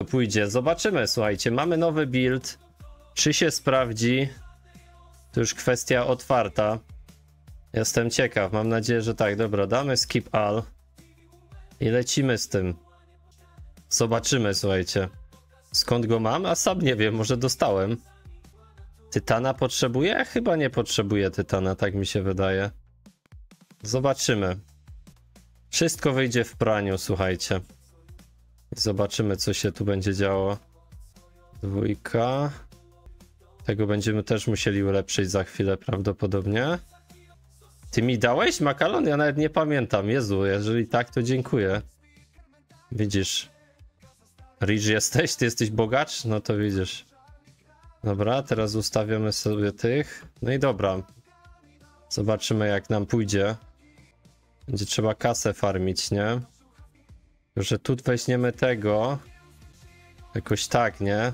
pójdzie. Zobaczymy, słuchajcie, mamy nowy build. Czy się sprawdzi? To już kwestia otwarta. Jestem ciekaw, mam nadzieję, że tak. Dobra, damy skip all. I lecimy z tym. Zobaczymy, słuchajcie. Skąd go mam? A sam nie wiem, może dostałem. Tytana potrzebuję? Chyba nie potrzebuję tytana, tak mi się wydaje. Zobaczymy. Wszystko wyjdzie w praniu, słuchajcie. Zobaczymy, co się tu będzie działo. 2. Tego będziemy też musieli ulepszyć za chwilę prawdopodobnie. Ty mi dałeś makalon? Ja nawet nie pamiętam. Jezu, jeżeli tak, to dziękuję. Widzisz. Rich jesteś? Ty jesteś bogacz? No to widzisz. Dobra, teraz ustawiamy sobie tych. No i dobra. Zobaczymy, jak nam pójdzie. Będzie trzeba kasę farmić, nie? Że tu weźmiemy tego. Jakoś tak, nie?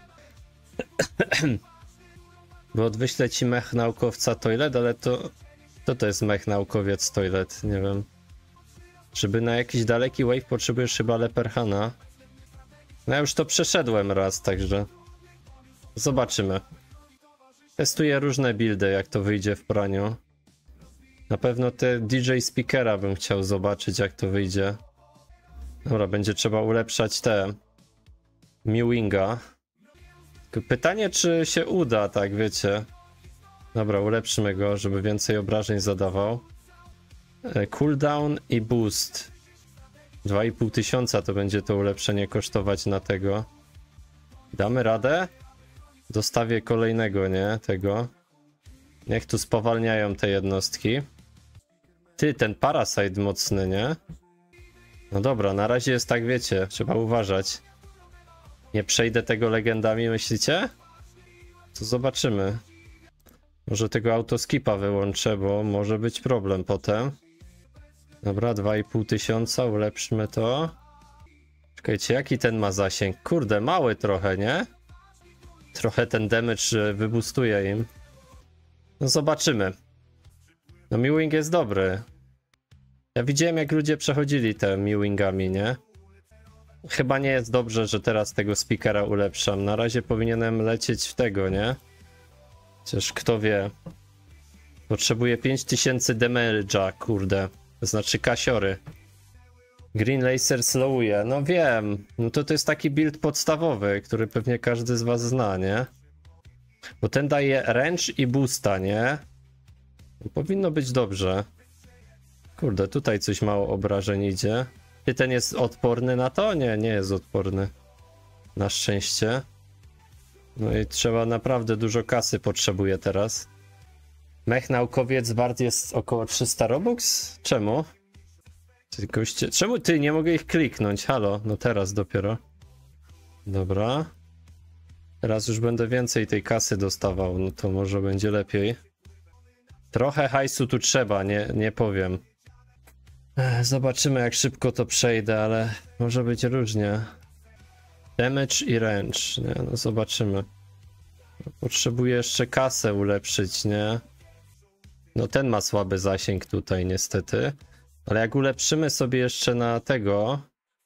Bo wyślę ci mech naukowca Toilet, ale to... Co to jest mech naukowiec Toilet? Nie wiem. Żeby na jakiś daleki wave potrzebujesz chyba Leperhana. No ja już to przeszedłem raz, także... Zobaczymy. Testuję różne buildy, jak to wyjdzie w praniu. Na pewno te DJ Speakera bym chciał zobaczyć, jak to wyjdzie. Dobra, będzie trzeba ulepszać te... Mewinga. Pytanie, czy się uda, tak wiecie. Dobra, ulepszymy go, żeby więcej obrażeń zadawał. Cooldown i boost. 2500 to będzie to ulepszenie kosztować na tego. Damy radę? Dostawię kolejnego, nie? Tego. Niech tu spowalniają te jednostki. Ty, ten Parasite mocny, nie? No dobra, na razie jest tak, wiecie, trzeba uważać. Nie przejdę tego legendami, myślicie? To zobaczymy. Może tego autoskipa wyłączę, bo może być problem potem. Dobra, 2500, ulepszmy to. Czekajcie, jaki ten ma zasięg? Kurde, mały trochę, nie? Trochę ten damage wybustuje im. No zobaczymy. No Mewing jest dobry. Ja widziałem, jak ludzie przechodzili te Mewingami, nie? Chyba nie jest dobrze, że teraz tego speakera ulepszam. Na razie powinienem lecieć w tego, nie? Chociaż kto wie. Potrzebuję 5000 damage'a, kurde. To znaczy kasiory. Green Laser slowuje. No wiem. No to jest taki build podstawowy, który pewnie każdy z was zna, nie? Bo ten daje range i boosta, nie? Powinno być dobrze. Kurde, tutaj coś mało obrażeń idzie. Czy ten jest odporny na to? Nie, nie jest odporny. Na szczęście. No i trzeba naprawdę dużo kasy potrzebuje teraz. Mech naukowiec wart jest około 300 robux? Czemu? Czemu ty? Nie mogę ich kliknąć. Halo, no teraz dopiero. Dobra. Teraz już będę więcej tej kasy dostawał, no to może będzie lepiej. Trochę hajsu tu trzeba, nie powiem. Zobaczymy, jak szybko to przejdę, ale może być różnie. Damage i range, nie? No zobaczymy. Potrzebuję jeszcze kasę ulepszyć, nie? No ten ma słaby zasięg tutaj niestety. Ale jak ulepszymy sobie jeszcze na tego...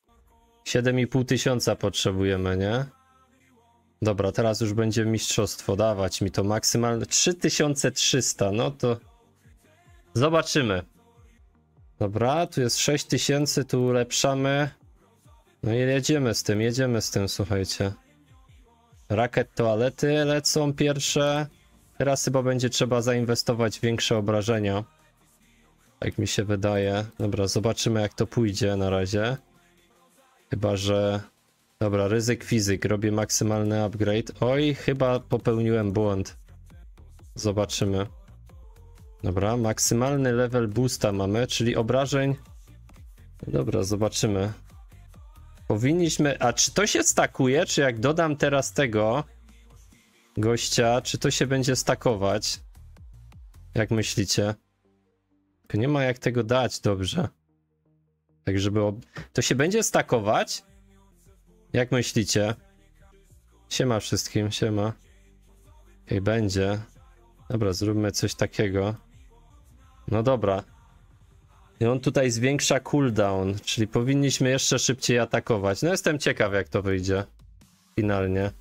7500 potrzebujemy, nie? Dobra, teraz już będzie mistrzostwo dawać mi to maksymalne 3300, no to zobaczymy. Dobra, tu jest 6000, tu ulepszamy. No i jedziemy z tym, słuchajcie. Rakiet toalety lecą pierwsze. Teraz chyba będzie trzeba zainwestować w większe obrażenia. Tak mi się wydaje. Dobra, zobaczymy, jak to pójdzie na razie. Chyba że... Dobra, ryzyk fizyk, robię maksymalny upgrade. Oj, chyba popełniłem błąd. Zobaczymy. Dobra, maksymalny level boosta mamy, czyli obrażeń. Dobra, zobaczymy. Powinniśmy... A czy to się stakuje? Czy jak dodam teraz tego gościa, czy to się będzie stakować? Jak myślicie? Tylko nie ma jak tego dać dobrze. Tak, żeby... To się będzie stakować? Jak myślicie? Siema wszystkim, siema. Okej, będzie. Dobra, zróbmy coś takiego. No dobra. I on tutaj zwiększa cooldown, czyli powinniśmy jeszcze szybciej atakować. No jestem ciekaw, jak to wyjdzie. finalnie.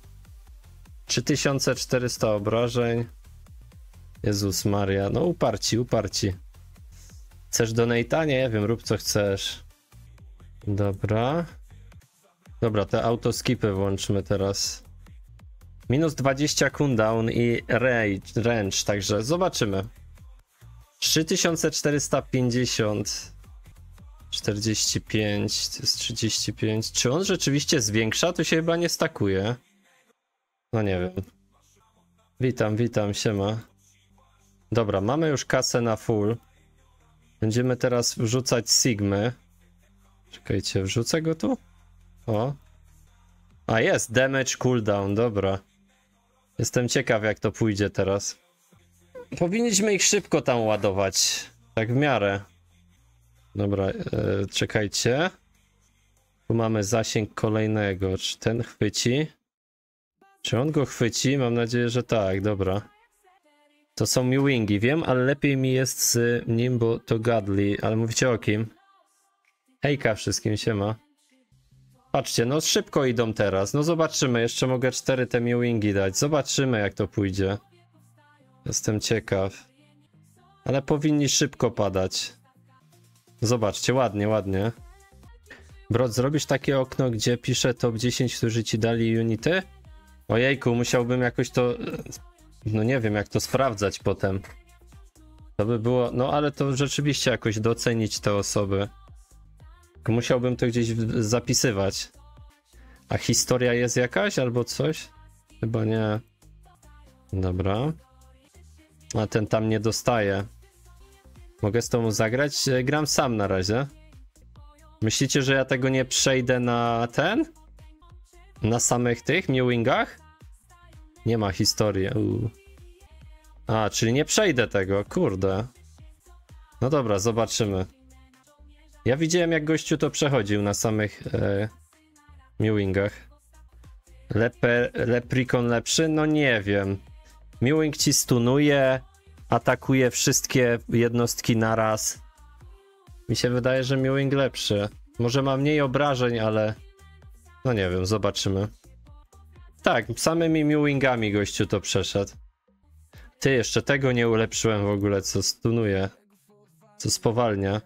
3400 obrażeń. Jezus Maria, no uparci. Chcesz donate'a? Nie wiem, rób co chcesz. Dobra. Dobra, te autoskipy włączmy teraz. Minus 20 cooldown i range, także zobaczymy. 3450. 45, to jest 35. Czy on rzeczywiście zwiększa? To się chyba nie stakuje. No nie wiem. Witam, siema. Dobra, mamy już kasę na full. Będziemy teraz wrzucać Sigmy. Czekajcie, wrzucę go tu? O. A jest, damage cooldown, dobra. Jestem ciekaw jak to pójdzie teraz. Powinniśmy ich szybko tam ładować. Tak w miarę. Dobra, czekajcie. Tu mamy zasięg kolejnego. Czy ten chwyci? Czy on go chwyci? Mam nadzieję, że tak, dobra. To są Mewingi, wiem, ale lepiej mi jest z nim, bo to Godly. Ale mówicie o kim? Hejka wszystkim, siema. Patrzcie, no szybko idą teraz. No zobaczymy, jeszcze mogę 4 te Mewingi dać. Zobaczymy jak to pójdzie. Jestem ciekaw. Ale powinni szybko padać. Zobaczcie, ładnie. Brod, zrobisz takie okno, gdzie pisze top 10, którzy ci dali unity? Ojejku, musiałbym jakoś to... No nie wiem, jak to sprawdzać potem. To by było... No ale to rzeczywiście jakoś docenić te osoby. Tylko musiałbym to gdzieś zapisywać. A historia jest jakaś albo coś? Chyba nie. Dobra. A ten tam nie dostaje. Mogę z tobą zagrać? Gram sam na razie. Myślicie, że ja tego nie przejdę na ten? Na samych tych Mewingach? Nie ma historii. A, czyli nie przejdę tego, kurde. No dobra, zobaczymy. Ja widziałem jak gościu to przechodził na samych Mewingach. Leprikon lepszy? No nie wiem. Mewing ci stunuje, atakuje wszystkie jednostki naraz. Mi się wydaje, że Mewing lepszy. Może ma mniej obrażeń, ale... No nie wiem, zobaczymy. Tak, samymi Mewingami gościu to przeszedł. Ty, jeszcze tego nie ulepszyłem w ogóle, co stunuje. Co spowalnia.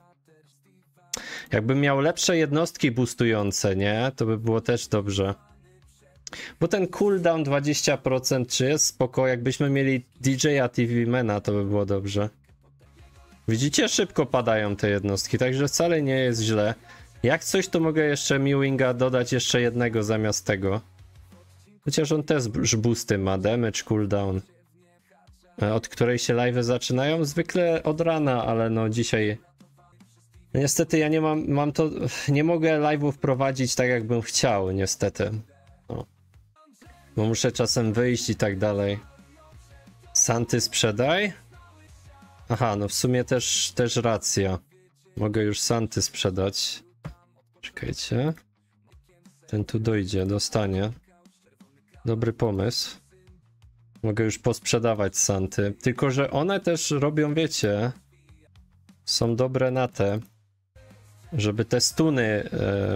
Jakbym miał lepsze jednostki boostujące, nie? To by było też dobrze. Bo ten cooldown 20% czy jest spoko? Jakbyśmy mieli DJ-a TV-mana, to by było dobrze. Widzicie? Szybko padają te jednostki, także wcale nie jest źle. Jak coś, to mogę jeszcze Mewinga dodać jeszcze jednego zamiast tego. Chociaż on też boosty ma, damage, cooldown. Od której się live'y zaczynają? Zwykle od rana, ale no dzisiaj... No niestety ja nie mam to... Nie mogę live'ów prowadzić tak jakbym chciał, niestety. No. Bo muszę czasem wyjść i tak dalej. Santy sprzedaj? Aha, no w sumie też racja. Mogę już Santy sprzedać. Czekajcie. Ten tu dojdzie, dostanie. Dobry pomysł. Mogę już posprzedawać Santy. Tylko że one też robią, wiecie... Są dobre na te... Żeby te stuny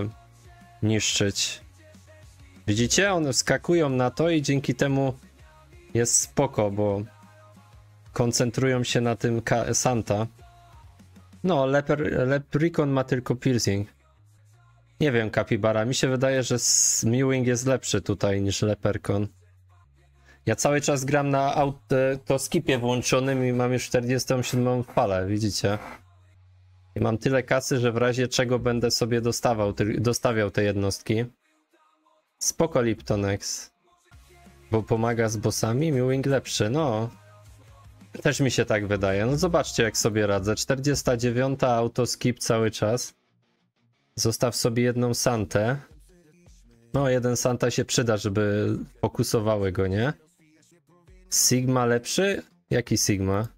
niszczyć. Widzicie? One wskakują na to i dzięki temu jest spoko, bo koncentrują się na tym Santa. No, Leprikon ma tylko piercing. Nie wiem, Capybara. Mi się wydaje, że Mewing jest lepszy tutaj niż Leperkon. Ja cały czas gram na autoskipie włączonym i mam już 47 falę, widzicie? I mam tyle kasy, że w razie czego będę sobie dostawiał te jednostki. Spoko Liptonex. Bo pomaga z bossami? Mewing lepszy, no. Też mi się tak wydaje. No zobaczcie jak sobie radzę. 49 autoskip cały czas. Zostaw sobie jedną Santę. No jeden Santa się przyda, żeby fokusowały go, nie? Sigma lepszy? Jaki Sigma?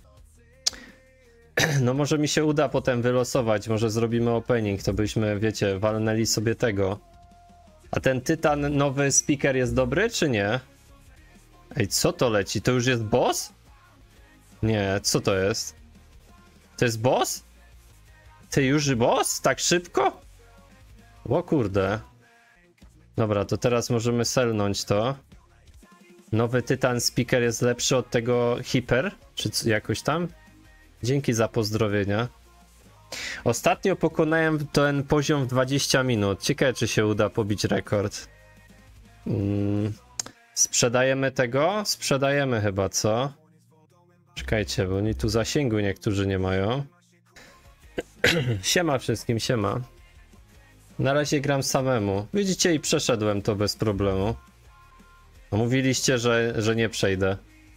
No może mi się uda potem wylosować, może zrobimy opening, to byśmy, wiecie, walnęli sobie tego. A ten Tytan nowy speaker jest dobry, czy nie? Ej, co to leci? To już jest boss? Nie, co to jest? To jest boss? Ty już boss? Tak szybko? O kurde. Dobra, to teraz możemy selnąć to. Nowy Tytan Speaker jest lepszy od tego Hyper, czy jakoś tam? Dzięki za pozdrowienia. Ostatnio pokonałem ten poziom w 20 minut. Ciekawe, czy się uda pobić rekord. Sprzedajemy tego? Sprzedajemy chyba, co? Czekajcie, bo oni tu zasięgu niektórzy nie mają. Siema wszystkim, siema. Na razie gram samemu. Widzicie, i przeszedłem to bez problemu. No, mówiliście, że nie przejdę.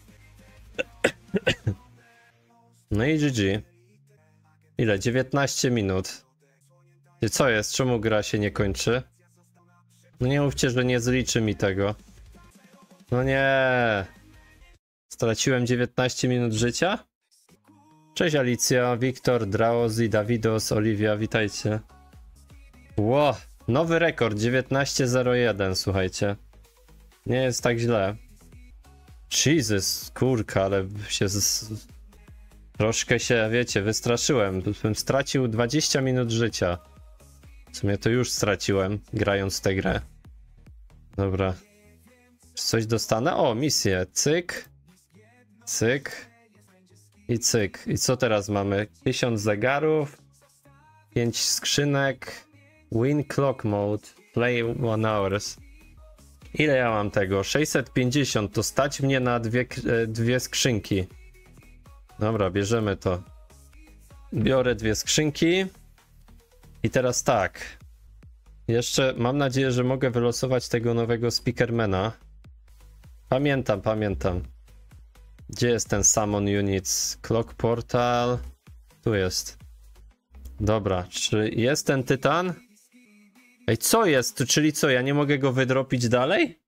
No i GG. Ile? 19 minut. I co jest? Czemu gra się nie kończy? No nie mówcie, że nie zliczy mi tego. No nie. Straciłem 19 minut życia? Cześć Alicja, Wiktor, Draozi, Dawidos, Oliwia, witajcie. Ło, nowy rekord, 19:01, słuchajcie. Nie jest tak źle. Jesus, kurka, ale się troszkę się, wiecie, wystraszyłem. Bym stracił 20 minut życia. W sumie to już straciłem, grając w tę grę. Dobra. Czy coś dostanę? O, misję. Cyk. Cyk. I cyk. I co teraz mamy? 1000 zegarów. 5 skrzynek. Win clock mode. Play 1 hours. Ile ja mam tego? 650. To stać mnie na dwie skrzynki. Dobra, bierzemy to. Biorę 2 skrzynki. I teraz tak. Jeszcze mam nadzieję, że mogę wylosować tego nowego Speakermana. Pamiętam. Gdzie jest ten Summon Units? Clock Portal. Tu jest. Dobra, czy jest ten Tytan? Ej, co jest? Czyli co, ja nie mogę go wydropić dalej?